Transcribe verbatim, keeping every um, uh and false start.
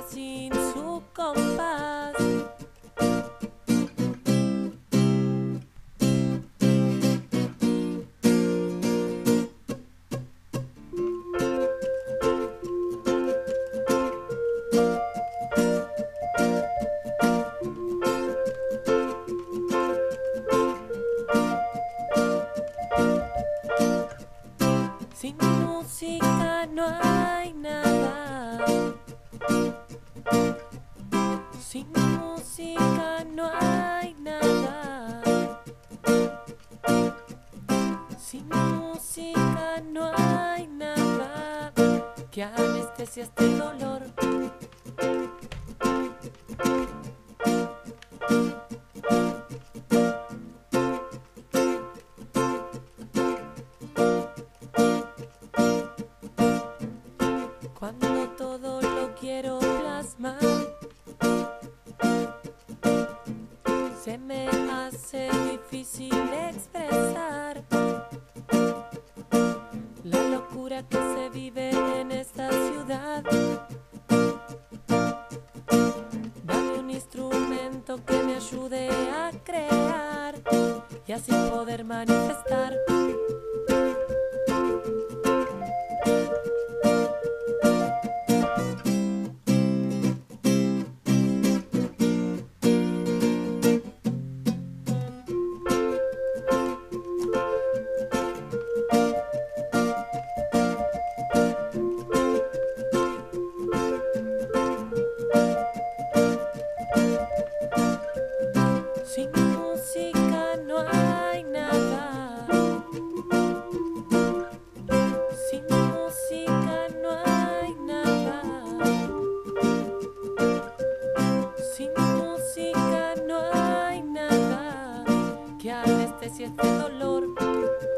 sin su compás. Sin música no hay nada. Sin música no hay nada. Sin música no hay nada que anestesia este dolor. Cuando todo lo quiero plasmar, se me hace difícil expresar la locura que se vive en esta ciudad. Dame un instrumento que me ayude a crear y así poder manifestar. Sin música no hay nada. Sin música no hay nada. Sin música no hay nada que anestesie este dolor.